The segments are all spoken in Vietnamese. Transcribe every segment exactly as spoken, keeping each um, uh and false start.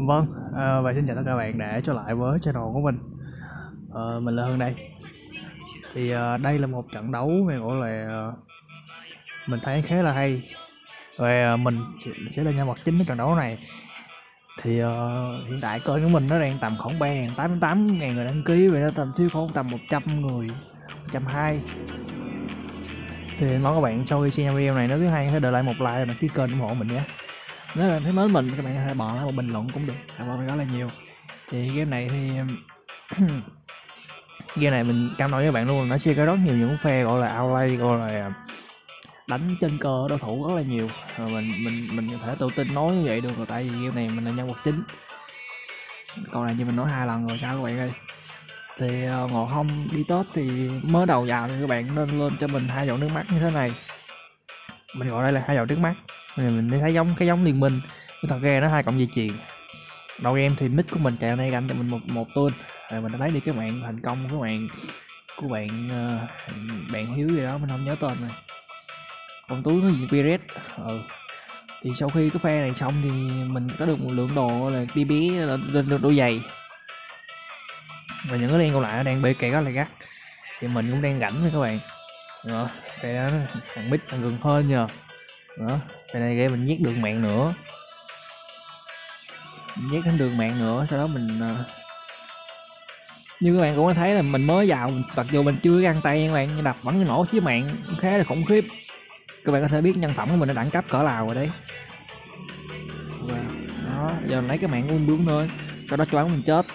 Vâng, à, và xin chào tất cả các bạn đã trở lại với channel của mình. Ờ, mình là Hưng đây. Thì à, đây là một trận đấu mà gọi là à, mình thấy khá là hay. Và à, mình sẽ là nhân vật chính của trận đấu này. Thì à, hiện tại kênh của mình nó đang tầm khoảng ba nghìn tám mươi tám ngàn người đăng ký, và nó tầm thiếu khoảng tầm một trăm người, một trăm hai mươi. Thì mong các bạn sau khi xem video này nếu thứ hai hãy để lại một like và ký kênh ủng hộ mình nhé. Nếu bạn thấy mến mình các bạn có thể bỏ lại một bình luận cũng được, cảm ơn rất là nhiều. Thì game này thì game này mình cam nói với bạn luôn, nó sẽ có rất nhiều những phe gọi là outplay, gọi là đánh trên cơ đối thủ rất là nhiều. Rồi mình mình mình có thể tự tin nói như vậy được rồi, tại vì game này mình là nhân vật chính. Còn này như mình nói hai lần rồi sao các bạn ơi. Thì uh, ngộ không đi Tết thì mới đầu vào thì các bạn nên lên cho mình hai giọt nước mắt như thế này. Mình gọi đây là hai giọt nước mắt. Mình thấy giống cái giống liên minh, cái thật ra nó hai cộng dây chuyền. Đầu game thì nick của mình chạy này ganh cho mình một một tuôn, rồi mình đã lấy đi cái bạn thành công của bạn của bạn uh, bạn Hiếu gì đó mình không nhớ tên này, con túi nó gì Pirate. Ừ. Thì sau khi cái phe này xong thì mình có được một lượng đồ là bé bé lên được đôi giày, và những cái đen còn lại đang bị kẹt rất là gắt. Thì mình cũng đang rảnh với các bạn đó, cái đó thằng mít thằng gần hơn nhờ đó. Cái này mình nhét đường mạng nữa, nhét đến đường mạng nữa, sau đó mình uh... như các bạn cũng có thấy là mình mới vào, mặc dù mình chưa găng tay các bạn, nhưng đập vẫn nổ chiếc mạng khá là khủng khiếp. Các bạn có thể biết nhân phẩm của mình đã đẳng cấp cỡ nào rồi đấy. Và đó, giờ lấy cái mạng của mình đúng thôi, sau đó cho mình chết.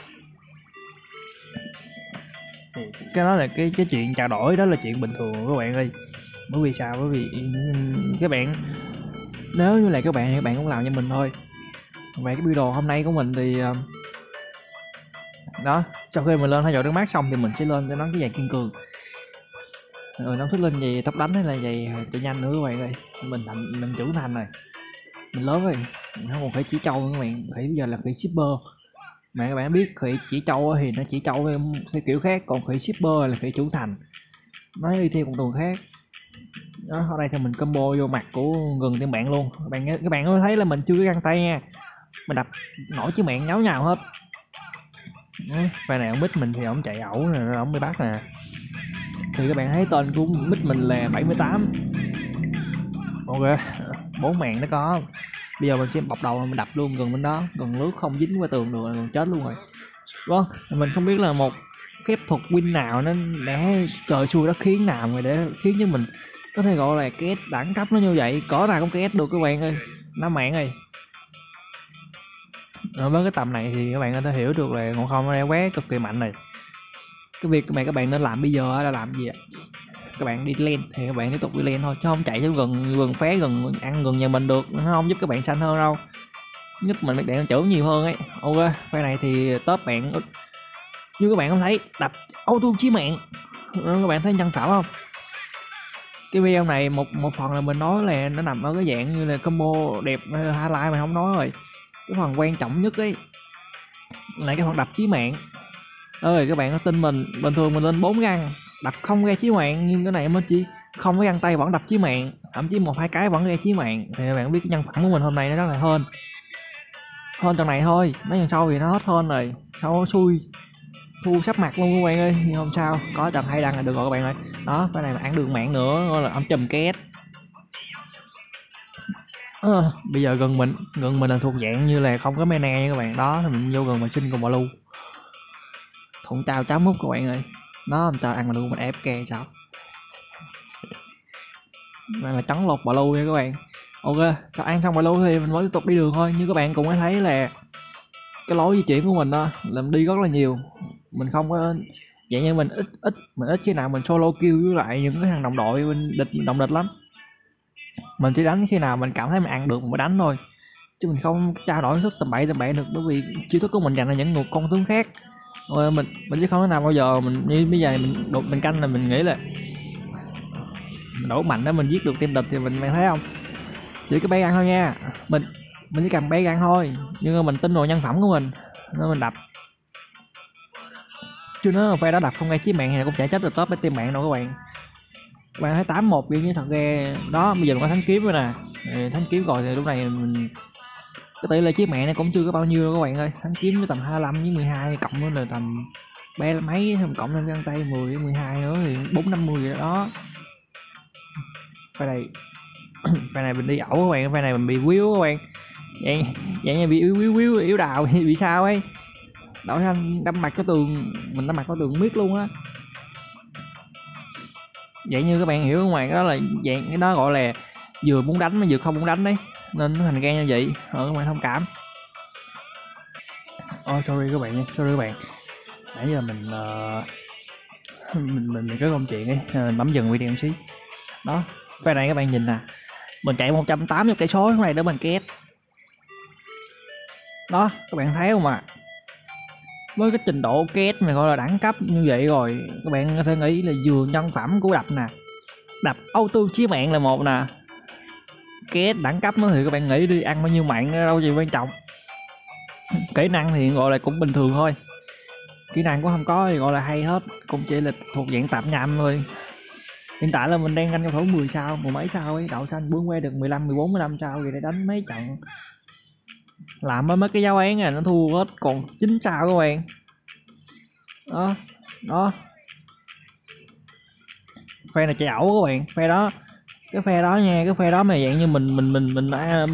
Cái đó là cái cái chuyện trao đổi, đó là chuyện bình thường các bạn ơi. Bởi vì sao? Bởi vì các bạn, nếu như là các bạn các bạn cũng làm như mình thôi. Về cái video hôm nay của mình thì đó, sau khi mình lên hai giọt nước mắt xong thì mình sẽ lên cho nó cái giày kiên cường, rồi nó thích lên giày tóc đánh hay là giày chạy nhanh nữa các bạn ơi. Mình thành mình trưởng thành rồi, mình lớn rồi, mình không còn phải chỉ trâu nữa các bạn. Khỉ bây giờ là khỉ shipper, mà các bạn biết khỉ chỉ trâu thì nó chỉ trâu theo kiểu khác, còn khỉ shipper là khỉ trưởng thành, nó đi theo con đường khác. Đó, ở đây thì mình combo vô mặt của gần team bạn luôn. Các bạn các bạn có thấy là mình chưa có găng tay nha, mình đập nổi chiếc mạng nháo nhào hết. Phe này ông mít mình thì ông chạy ẩu rồi ông bị bắt nè. Thì các bạn thấy tên của mít mình là bảy mươi tám. Ok, bốn mạng nó có. Bây giờ mình sẽ bọc đầu mình đập luôn gần bên đó, gần nước không dính qua tường được, gần chết luôn rồi. Vâng, mình không biết là một phép thuật win nào nó đã trời xui đất khiến nào mà để khiến cho mình có thể gọi là két đẳng cấp nó như vậy. Có nào cũng két được các bạn ơi, năm mạng ơi. Rồi với cái tầm này thì các bạn có thể hiểu được là Ngộ Không nó đã quá cực kỳ mạnh này. Cái việc các bạn các bạn nên làm bây giờ là làm gì ạ? Các bạn đi lên thì các bạn tiếp tục đi lên thôi, chứ không chạy xuống gần gần phé gần ăn gần nhà mình được, nó không giúp các bạn xanh hơn đâu, giúp mình bạn chữ nhiều hơn ấy. Ok, phe này thì top bạn như các bạn không thấy đập auto chí mạng, các bạn thấy nhân phẩm không? Cái video này một một phần là mình nói là nó nằm ở cái dạng như là combo đẹp highlight mà không nói rồi. Cái phần quan trọng nhất ấy là cái phần đập chí mạng ơi. Các bạn có tin mình, bình thường mình lên bốn găng đập không ra chí mạng, nhưng cái này mới chỉ không có găng tay vẫn đập chí mạng, thậm chí một hai cái vẫn ra chí mạng. Thì các bạn biết cái nhân phẩm của mình hôm nay nó rất là hên hơn trận này thôi, mấy lần sau thì nó hết hên rồi, sau xui thu sắp mặt luôn các bạn ơi. Nhưng không sao, có trận hay đăng là được rồi các bạn ơi. Đó, cái này là ăn đường mạng nữa, gọi là ông chùm két. À, bây giờ gần mình gần mình là thuộc dạng như là không có mana nha các bạn. Đó thì mình vô gần mình xin con bò lưu thủng tao cháo mút các bạn ơi. Nó làm sao ăn mà luôn mình ép ke sao này là trắng lột bò lưu nha các bạn. Ok, sau ăn xong bò lưu thì mình mới tiếp tục đi đường thôi. Như các bạn cũng có thấy là cái lối di chuyển của mình đó làm đi rất là nhiều, mình không có dạng như mình ít ít mình ít khi nào mình solo kill với lại những cái thằng đồng đội mình địch đồng địch lắm. Mình chỉ đánh khi nào mình cảm thấy mình ăn được mình mới đánh thôi, chứ mình không trao đổi sức tầm bậy tầm bậy được, bởi vì chiêu thức của mình dành là những người con tướng khác. Rồi mình mình sẽ không thể nào bao giờ mình như bây giờ mình đột mình canh là mình nghĩ là mình đổ mạnh để mình giết được team địch. Thì mình bạn thấy không, chỉ cái bay ăn thôi nha, mình mình chỉ cầm bay ăn thôi, nhưng mà mình tin vào nhân phẩm của mình nên mình đập, chứ nếu phe đó đập không ngay chí mạng thì cũng chả chết được top với team bạn đâu các bạn. Các bạn thấy tám một như thật ra đó. Bây giờ mình có thánh kiếm rồi nè, thánh kiếm rồi thì lúc này mình cái tỷ lệ chiếc mẹ này cũng chưa có bao nhiêu đâu các bạn ơi. Hắn kiếm với tầm hai mươi lăm với mười hai, cộng nữa là tầm ba mấy, thêm cộng lên găng tay mười với mười hai nữa thì bốn năm mươi vậy đó. Phe này phe này mình đi ẩu các bạn, phe này mình bị quýu các bạn, vậy vậy như bị quýu quýu yếu đào bị sao ấy, đổi thanh đâm mặt cái tường, mình đâm mặt cái tường miết luôn á. Vậy như các bạn hiểu không bạn, đó là dạng cái đó gọi là vừa muốn đánh mà vừa không muốn đánh đấy, nên nó thành ra như vậy. Ờ các bạn thông cảm. Oh, sorry các bạn nha, sorry các bạn. Nãy giờ mình uh, mình mình có công chuyện ấy, mình bấm dừng video xí. Đó, phe này các bạn nhìn nè, mình chạy một trăm tám mươi cây số này để mình két. Đó, các bạn thấy không ạ? À? Với cái trình độ két này gọi là đẳng cấp như vậy rồi, các bạn có thể nghĩ là vừa nhân phẩm của đập nè, đập auto chí mạng là một nè, két đẳng cấp nữa thì các bạn nghĩ đi, ăn bao nhiêu mạng đâu gì quan trọng. Kỹ năng thì gọi là cũng bình thường thôi, kỹ năng cũng không có thì gọi là hay hết, cũng chỉ là thuộc dạng tạm nhầm thôi. Hiện tại là mình đang canh trong thủ mười sao, mười mấy sao ấy, đậu xanh bướm que được mười lăm, mười bốn, mười lăm sao, vậy để đánh mấy trận làm mấy cái giáo án này nó thua hết còn chín sao các bạn. Đó đó, phe này chạy ẩu các bạn, phe đó cái phe đó nha, cái phe đó mà dạng như mình mình mình mình đã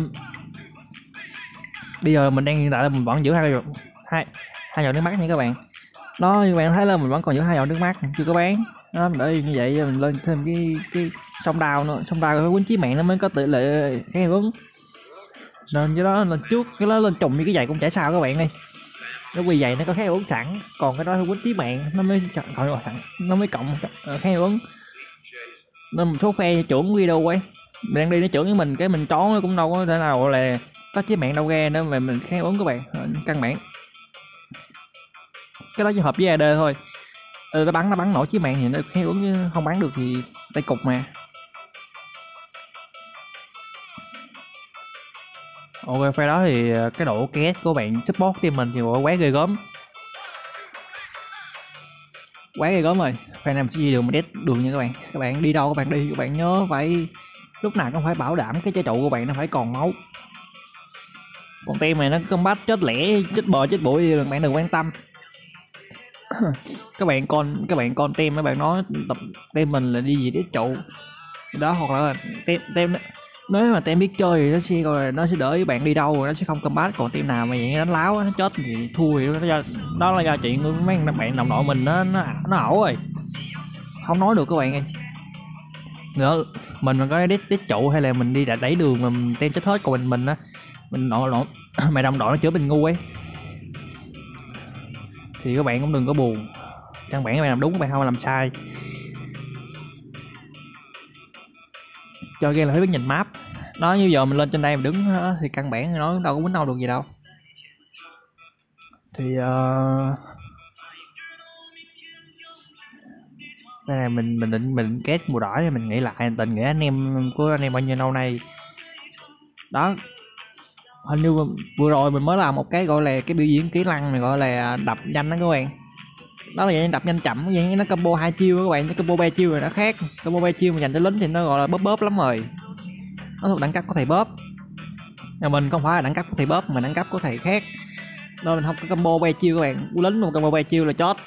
bây giờ mình đang hiện tại là mình vẫn giữ hai hai hai giọt nước mắt nha các bạn. Đó, như các bạn thấy là mình vẫn còn giữ hai giọt nước mắt chưa có bán. Đó, để như vậy mình lên thêm cái cái sông đào nữa, sông đào với quýnh chí mạng nó mới có tỷ lệ cái ứng, nên cái đó lên trước cái đó lên trùng như cái giày cũng chả sao các bạn ơi. Nó quy giày nó có kháng ứng sẵn, còn cái đó quýnh chí mạng nó mới gọi là thẳng, nó mới cộng kháng ứng. Nên một số phe trưởng video ấy mình đang đi nó trưởng với mình, cái mình trón nó cũng đâu có thể nào là có chí mạng đâu ra nữa mà mình kháng ứng các bạn. Căn bản cái đó chỉ hợp với a đê thôi. Ừ, nó bắn nó bắn nổi chí mạng thì nó kháng ứng, chứ không bắn được thì tay cục mà. Ok, phe đó thì cái độ két của bạn support team mình thì quá ghê gớm, quá ghê gớm rồi. Phe này mình sẽ đi đường mà đét đường nha các bạn. Các bạn đi đâu các bạn đi, các bạn nhớ phải lúc nào cũng phải bảo đảm cái trái trụ của bạn nó phải còn máu. Còn team này nó combat chết lẻ chết bờ chết bụi thì bạn đừng quan tâm. các bạn con các bạn con team các bạn nói tập team mình là đi gì đét trụ đó, hoặc là team team nếu mà team biết chơi thì nó sẽ gọi là nó sẽ đỡ với bạn đi đâu, nó sẽ không combat. Còn team nào mà vậy đánh láo nó chết thì thua thì nó do, đó là do chuyện của mấy bạn đồng đội mình nó nó nó ẩu rồi, không nói được các bạn ơi. Nữa mình mà có đít đít trụ hay là mình đi đã đẩy đường mà mình tem chết hết, còn mình mình á mình nọ nọ mày đồng đội nó chữa mình ngu ấy thì các bạn cũng đừng có buồn, căn bản các bạn làm đúng, các bạn không làm sai. Chơi game là phải biết nhìn map. Nó như giờ mình lên trên đây mình đứng thì căn bản nó đâu có quýnh đâu được gì đâu. Thì uh... đây là mình mình định mình kết mùa đỏ thì mình nghĩ lại tình nghĩa anh em của anh em bao nhiêu lâu nay. Đó, hình như vừa rồi mình mới làm một cái gọi là cái biểu diễn kỹ năng này, gọi là đập nhanh đó các bạn. Đó là vậy, đập nhanh chậm vậy, nó combo hai chiêu các bạn, cái combo ba chiêu rồi nó khác. Combo ba chiêu mà dành cho lính thì nó gọi là bóp bóp lắm rồi, nó thuộc đẳng cấp của thầy bóp. Nhưng mình không phải là đẳng cấp của thầy bóp mà đẳng cấp của thầy khác, nên mình không có combo ba chiêu các bạn. Lính một combo ba chiêu là chót,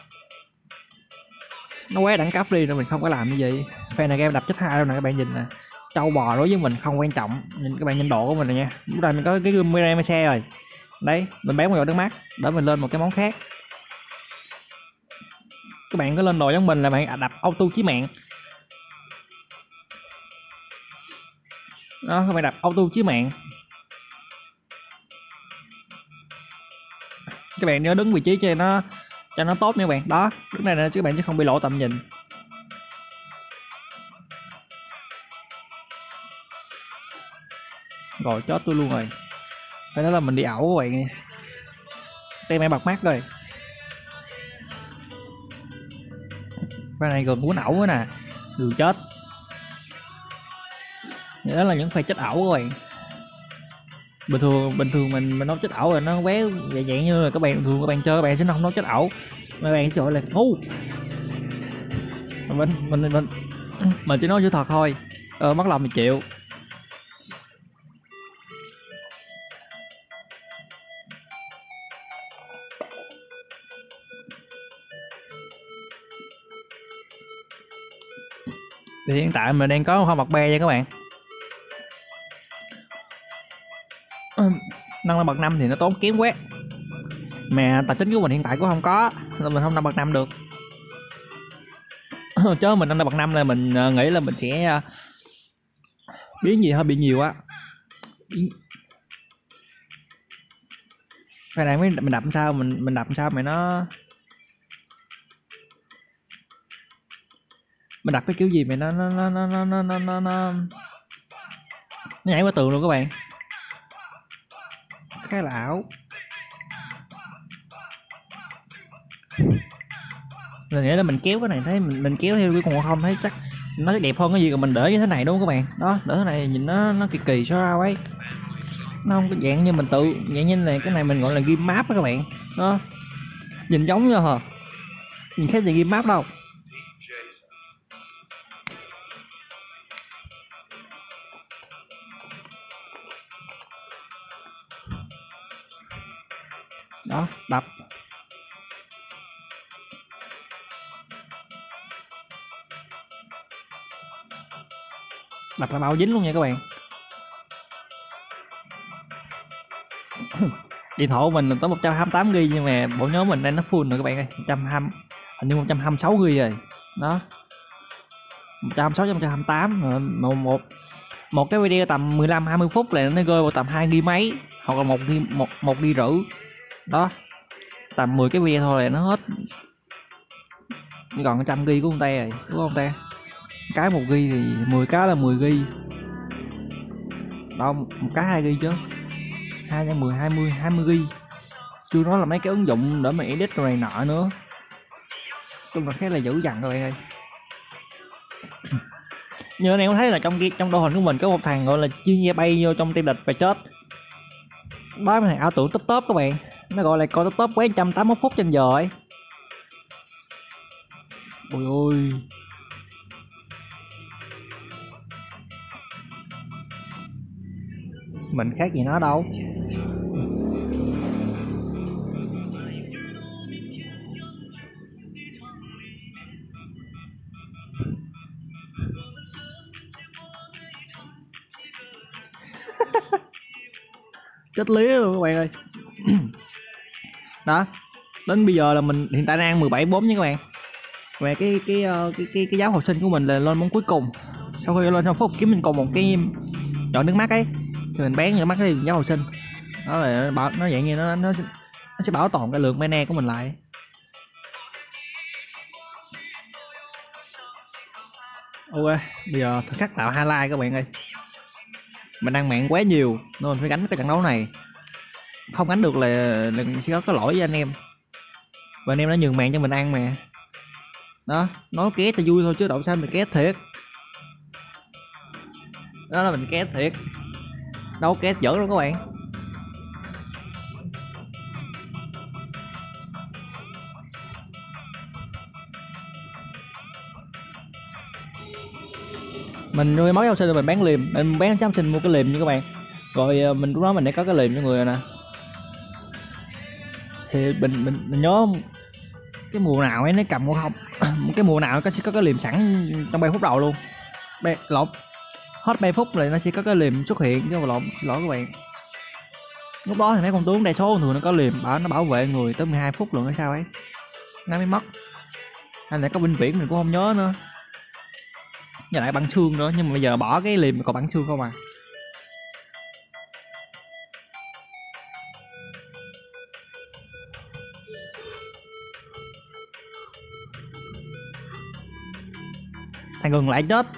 nó quá đẳng cấp đi nên mình không có làm như vậy. Phe này game đập chết hai đâu nè các bạn nhìn nè, trâu bò đối với mình không quan trọng. Nhìn các bạn nhìn độ của mình này nha, lúc đây mình có cái gương mirror xe rồi đấy, mình bán một giọt nước mắt để mình lên một cái món khác. Các bạn có lên đồ giống mình là bạn đập auto chí mạng đó, các bạn đập auto chí mạng. Các bạn nhớ đứng vị trí cho nó cho nó tốt nha các bạn. Đó, đứng này nè chứ các bạn chứ không bị lộ tầm nhìn. Rồi chết tôi luôn rồi, phải nói là mình đi ẩu các bạn. Tem em bật mắt rồi, phe này gần muốn ẩu nữa nè, đường chết. Đó là những phe chết ẩu các bạn. Bình thường bình thường mình mình nói chết ẩu rồi nó quéo vậy dạng như là các bạn thường các bạn chơi, các bạn sẽ không nói chết ẩu, mấy bạn sẽ gọi là ngu. Mình mình mình mình chỉ nói chữ thật thôi, ờ, mất lòng thì chịu. Thì hiện tại mình đang có hoa bạc be nha các bạn. Nâng lên bậc năm thì nó tốn kiếm quá, mà tài chính của mình hiện tại cũng không có nên mình không nâng bậc năm được. Chứ mình nâng lên bậc năm là mình nghĩ là mình sẽ biến gì hơi bị nhiều á. Phải này mới mình đập sao mình mình đập sao mày nó mình đập cái kiểu gì mày nó nó nó nó nó nó nó nó nó nhảy qua tường luôn các bạn, khá là ảo. Mình nghĩ là mình kéo cái này thấy mình mình kéo theo cái con không thấy chắc nó đẹp hơn cái gì, còn mình để như thế này đúng không các bạn? Đó, để thế này nhìn nó nó kỳ kỳ sao ra ấy, nó không có dạng như mình tự dạng như này. Cái này mình gọi là ghim map đó các bạn, đó nhìn giống nhau hả, nhìn khác gì ghim map đâu. Đó, đập đập là bao dính luôn nha các bạn. Điện thoại của mình tới một trăm hai mươi tám gi-ga-bai nhưng mà bộ nhớ mình đang nó full rồi các bạn ơi, một trăm hai mươi, hình như một trăm hai mươi sáu gi-ga-bai rồi. Đó, một trăm hai mươi sáu, một trăm hai mươi tám, một một một cái video tầm mười lăm hai mươi phút là nó rơi vào tầm hai gi-ga-bai mấy, hoặc là một gi-ga-bai một một gi-ga-bai rưỡi. Đó, tầm mười cái video thôi là nó hết, còn trăm gi-ga-bai của con ta rồi đúng không ta? Cái một gi-ga-bai thì mười cái là mười gi-ga-bai. Đâu, một cái hai gi-ga-bai chứ. hai nhân mười, hai mươi, hai mươi gi-ga-bai. Chưa nói là mấy cái ứng dụng để mà edit rồi này nọ nữa. Chung là khá là dữ dằn các bạn ơi. Như anh em có thấy là trong trong đồ hình của mình có một thằng gọi là chuyên gia bay vô trong team địch và chết. Đó là thằng ảo tưởng top top các bạn. Nó gọi là coi top top quá một trăm tám mươi mốt phút trên giờ ấy. Ôi ôi. Mình khác gì nó đâu. Chết lía luôn các bạn ơi. Đó, đến bây giờ là mình hiện tại đang mười bảy bốn nha các bạn. Về cái cái cái cái cái, cái giáo học sinh của mình là lên món cuối cùng. Sau khi lên xong phút kiếm mình còn một cái chọn nước mắt ấy, thì mình bán nước mắt cái giáo học sinh. Đó là bảo nó dạng như nó nó nó sẽ bảo toàn cái lượng mana của mình lại. Ok, bây giờ thử khắc tạo highlight các bạn ơi. Mình đang mạng quá nhiều nên mình phải gánh cái trận đấu này. Không gánh được là, là sẽ có cái lỗi với anh em. Và anh em đã nhường mạng cho mình ăn mà. Đó, nói ké thì vui thôi chứ đậu sao mình ké thiệt. Đó là mình ké thiệt. Đâu ké dở đâu các bạn. Mình nuôi máu học sinh rồi mình bán liềm, mình bán cho học sinh mua cái liềm như các bạn. Rồi mình lúc đó mình đã có cái liềm cho người rồi nè. Thì mình mình, mình nhớ cái mùa nào ấy nó cầm không cái mùa nào nó sẽ có cái liềm sẵn trong ba phút đầu luôn. Bê, lộn hết ba phút rồi nó sẽ có cái liềm xuất hiện chứ mà lộn lỗi các bạn. Lúc đó thì mấy con tướng đa số thường nó có liềm bảo nó bảo vệ người tới mười hai phút luôn hay sao ấy, nó mới mất. Hay là có binh viễn mình cũng không nhớ nữa, với lại băng xương nữa, nhưng mà bây giờ bỏ cái liềm còn băng xương không à. Thằng gần lại chết.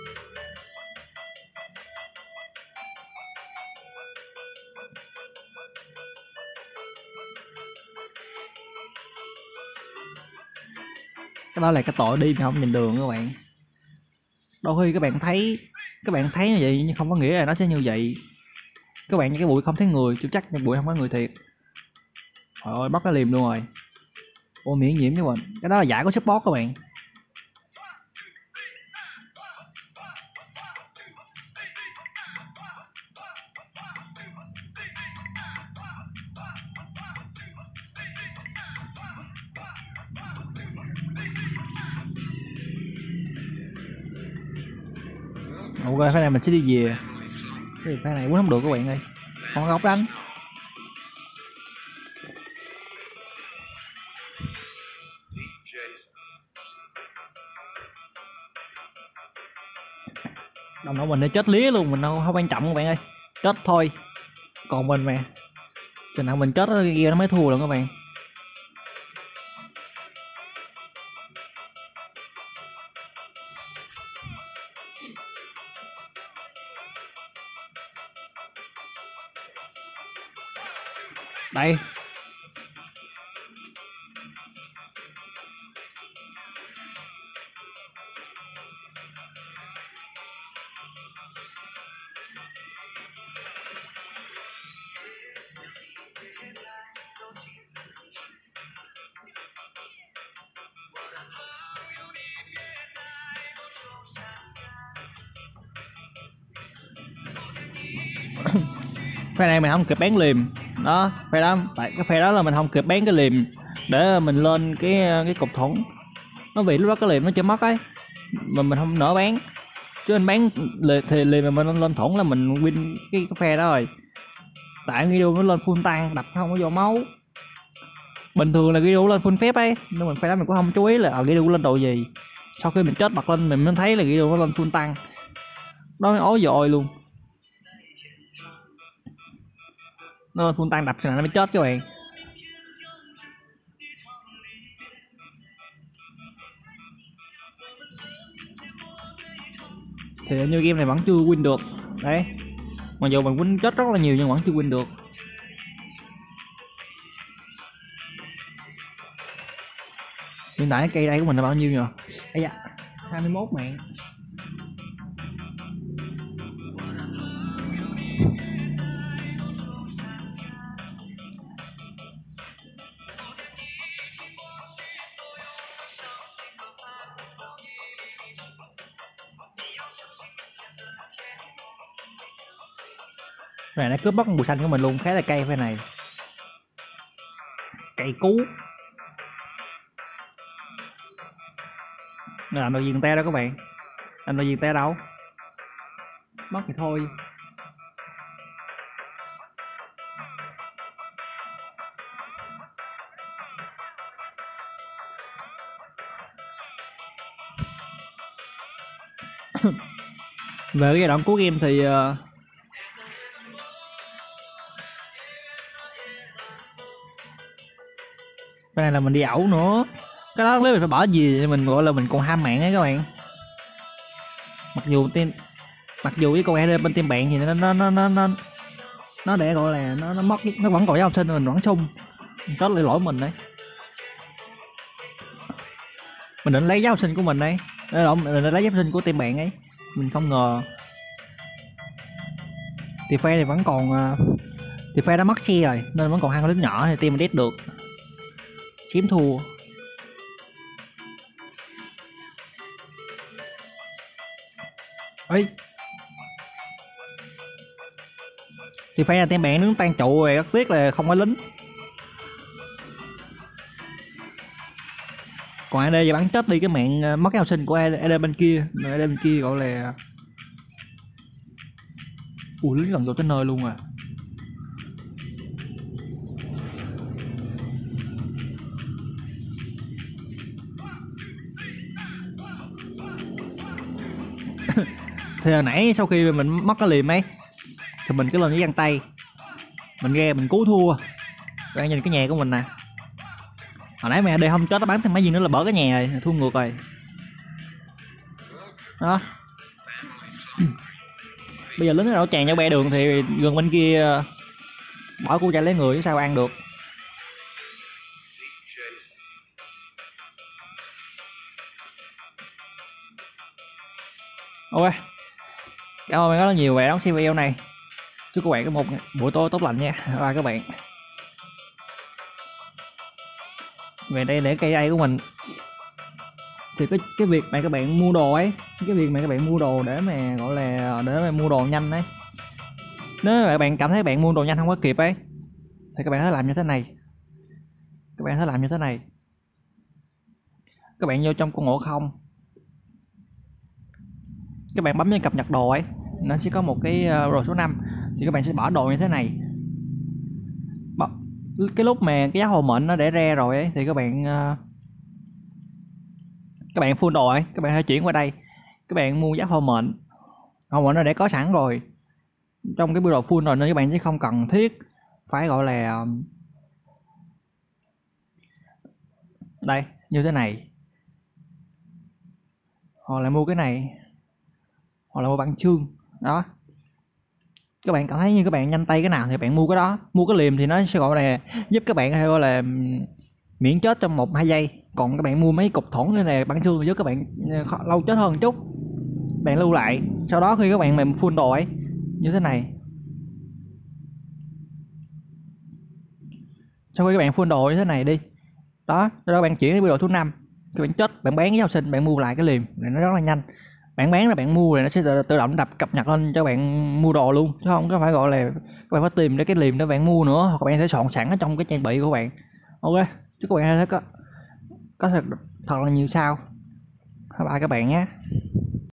Cái đó là cái tội đi mà không nhìn đường các bạn. Đôi khi các bạn thấy các bạn thấy như vậy nhưng không có nghĩa là nó sẽ như vậy. Các bạn như cái bụi không thấy người, chưa chắc như bụi không có người thiệt. Trời ơi, bắt cái liềm luôn rồi. Ô miễn nhiễm các bạn, cái đó là giải của support các bạn. Ok, cái này mình sẽ đi về. Cái này quýnh không được các bạn ơi, không có góc đánh. Đồng đội mình để chết lía luôn, mình không, không quan trọng các bạn ơi, chết thôi. Còn mình mà chừng nào mình chết kia nó mới thua luôn các bạn. Đây phe này mình không kịp bán liềm đó, phe đó tại cái phe đó là mình không kịp bán cái liềm để mình lên cái cái cục thủng. Nó vì lúc đó cái liềm nó chưa mất ấy, mà mình không nỡ bán, chứ anh bán thì liềm mà mình lên thủng là mình win cái, cái phe đó rồi. Tại Guido nó lên full tăng đập không có vô máu. Bình thường là Guido lên full phép ấy, nhưng mình phe đó mình cũng không chú ý là ở Guido lên độ gì. Sau khi mình chết bật lên mình mới thấy là Guido nó lên full tăng, đó mới ối dội luôn. Nó lên full tăng đập cho nó mới chết các bạn. Thì như game này vẫn chưa win được đấy, mặc dù mình win chết rất là nhiều nhưng vẫn chưa win được. Hiện tại cái cây đây của mình là bao nhiêu nhỉ? Ây da, hai mươi mốt mạng. Này nó cướp mất con bùi xanh của mình luôn, khá là cay phe này. Cay cú. Nó làm được gì người ta đâu các bạn. Làm được gì người ta đâu. Mất thì thôi. Về cái giai đoạn cuối game thì uh... cái này là mình đi ẩu nữa. Cái đó nếu mình phải bỏ gì mình gọi là mình còn ham mạng ấy các bạn. Mặc dù team mặc dù cái con e đê bên team bạn thì nó nó nó nó nó nó để gọi là nó nó mất, nó vẫn còn giáo học sinh mình vẫn sung. Đó là lỗi mình đấy. Mình định lấy giáo sinh của mình đấy. Đó, mình định lấy giáo sinh của team bạn ấy. Mình không ngờ thì phe này vẫn còn thì phe đã mất xe rồi nên vẫn còn hai con lính nhỏ thì team mình đét được. Chiếm thua. Ấy thì phe là team bạn đứng tan trụ rồi, rất tiếc là không có lính. Còn a đê giờ bắn chết đi cái mạng mất cái học sinh của a đê bên kia, a đê bên kia gọi là ui lính gần vô tới nơi luôn à. Thì hồi nãy sau khi mình mất cái liềm ấy thì mình cứ lên với găng tay, mình ra mình cứu thua. Bạn nhìn cái nhà của mình nè, hồi nãy mẹ đây không chết nó bắn thêm mấy viên nữa là bỡ cái nhà rồi, thua ngược rồi đó. Bây giờ lính nó đổ tràn nhau be đường thì gần bên kia bỏ cua chạy lấy người chứ sao ăn được. Ok, cảm ơn bạn rất là nhiều về đón xem video này. Chúc các bạn có một buổi tối tốt lành nha. Bye các bạn. Về đây để cây đây của mình thì cái cái việc mà các bạn mua đồ ấy, cái việc mà các bạn mua đồ để mà gọi là để mà mua đồ nhanh ấy, nếu mà các bạn cảm thấy bạn mua đồ nhanh không có kịp ấy thì các bạn phải làm như thế này. Các bạn phải làm như thế này. Các bạn vô trong con ngộ không, các bạn bấm vào cập nhật đồ ấy, nó sẽ có một cái uh, đồ số năm, thì các bạn sẽ bỏ đồ như thế này. Bỏ, cái lúc mà cái giá hồ mệnh nó để ra rồi ấy thì các bạn uh, các bạn full đồ ấy, các bạn hãy chuyển qua đây, các bạn mua giá hồ mệnh, hồ mệnh nó để có sẵn rồi trong cái biểu đồ full rồi, nên các bạn sẽ không cần thiết phải gọi là đây như thế này, hoặc là mua cái này, hoặc là mua băng chương đó. Các bạn cảm thấy như các bạn nhanh tay cái nào thì bạn mua cái đó. Mua cái liềm thì nó sẽ gọi là giúp các bạn gọi là miễn chết trong một hai giây, còn các bạn mua mấy cục thủng như này băng chương giúp các bạn lâu chết hơn một chút. Bạn lưu lại, sau đó khi các bạn mềm full đồ ấy như thế này, sau khi các bạn full đồ như thế này đi đó, sau đó bạn chuyển đến biểu đồ thứ năm, các bạn chết, bạn bán với học sinh, bạn mua lại cái liềm này nó rất là nhanh. Bạn bán là bạn mua rồi nó sẽ tự, tự động đập cập nhật lên cho bạn mua đồ luôn, chứ không có phải gọi là các bạn phải tìm để cái liềm để bạn mua nữa, hoặc bạn sẽ soạn sẵn ở trong cái trang bị của bạn. Ok, chứ các bạn thấy có có thật thật là nhiều sao. Bye bye các bạn nhé.